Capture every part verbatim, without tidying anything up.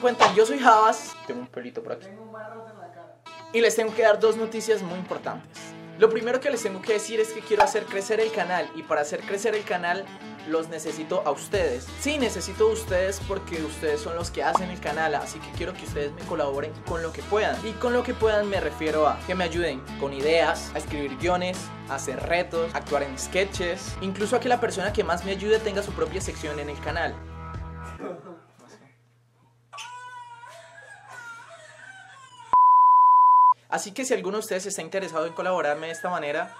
encuentran? Yo soy Javas. Tengo un pelito por aquí. Y les tengo que dar dos noticias muy importantes. Lo primero que les tengo que decir es que quiero hacer crecer el canal. Y para hacer crecer el canal los necesito a ustedes. Sí, necesito a ustedes porque ustedes son los que hacen el canal. Así que quiero que ustedes me colaboren con lo que puedan. Y con lo que puedan me refiero a que me ayuden con ideas, a escribir guiones, a hacer retos, a actuar en sketches, incluso a que la persona que más me ayude tenga su propia sección en el canal. Así que si alguno de ustedes está interesado en colaborarme de esta manera,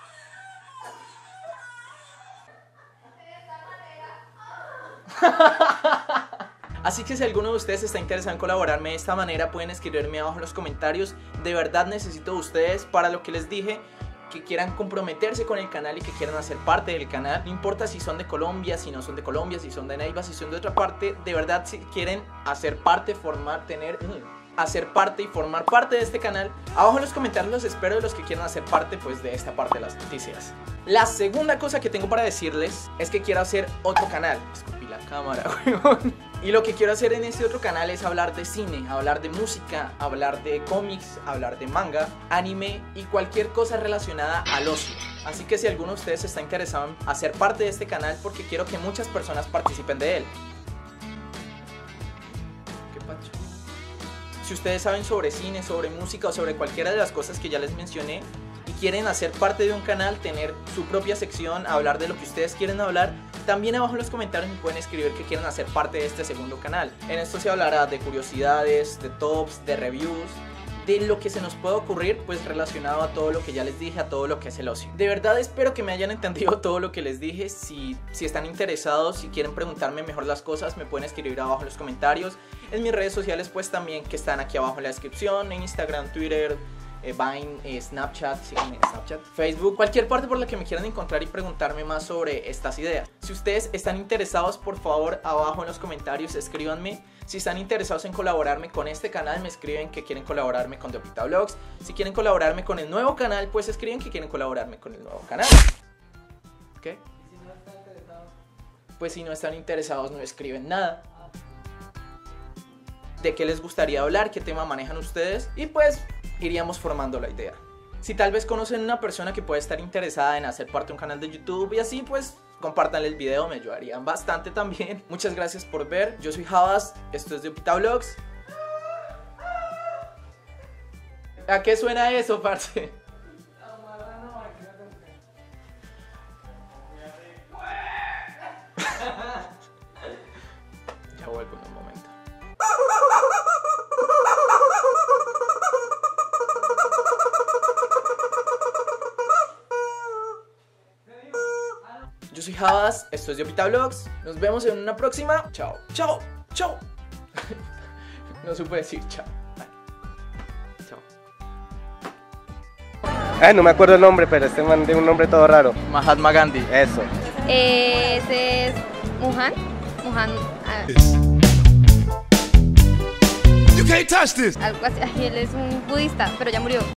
Así que si alguno de ustedes está interesado en colaborarme de esta manera, pueden escribirme abajo en los comentarios. De verdad necesito de ustedes para lo que les dije, que quieran comprometerse con el canal y que quieran hacer parte del canal. No importa si son de Colombia, si no son de Colombia, si son de Neiva, si son de otra parte. De verdad, si quieren hacer parte, formar, tener... hacer parte y formar parte de este canal, abajo en los comentarios los espero, de los que quieran hacer parte pues de esta parte de las noticias. La segunda cosa que tengo para decirles es que quiero hacer otro canal. Escupí la cámara, weón. Y lo que quiero hacer en este otro canal es hablar de cine, hablar de música, hablar de cómics, hablar de manga, anime y cualquier cosa relacionada al ocio. Así que si alguno de ustedes está interesado en hacer parte de este canal, porque quiero que muchas personas participen de él. ¿Qué pacho? Si ustedes saben sobre cine, sobre música o sobre cualquiera de las cosas que ya les mencioné y quieren hacer parte de un canal, tener su propia sección, hablar de lo que ustedes quieren hablar, también abajo en los comentarios me pueden escribir que quieren hacer parte de este segundo canal. En esto se hablará de curiosidades, de tops, de reviews, de lo que se nos pueda ocurrir pues relacionado a todo lo que ya les dije, a todo lo que es el ocio. De verdad espero que me hayan entendido todo lo que les dije. Si, si están interesados, si quieren preguntarme mejor las cosas, me pueden escribir abajo en los comentarios. En mis redes sociales pues también, que están aquí abajo en la descripción, en Instagram, Twitter, eh, Vine, eh, Snapchat, síganme en Snapchat, Facebook, cualquier parte por la que me quieran encontrar y preguntarme más sobre estas ideas. Si ustedes están interesados, por favor abajo en los comentarios escríbanme. Si están interesados en colaborarme con este canal, me escriben que quieren colaborarme con The Opita Vlogs. Si quieren colaborarme con el nuevo canal, pues escriben que quieren colaborarme con el nuevo canal. ¿Qué? ¿Y si no están interesados? Pues si no están interesados no escriben nada. De qué les gustaría hablar, qué tema manejan ustedes y pues iríamos formando la idea. Si tal vez conocen una persona que puede estar interesada en hacer parte de un canal de YouTube y así, pues compártanle el video, me ayudarían bastante también. Muchas gracias por ver, yo soy Javas, esto es The Opita Vlogs. ¿A qué suena eso, parce? Ya vuelvo en un momento. Yo soy Javas, esto es The Opita Vlogs. Nos vemos en una próxima. Chao, chao, chao. No supe decir chao. Vale. Chao. Ay, no me acuerdo el nombre, pero este man tiene un nombre todo raro. Mahatma Gandhi. Eso. Eh, ese es Muhan. Muhan. Ah. You can't touch this. Algo así. Ay, él es un budista, pero ya murió.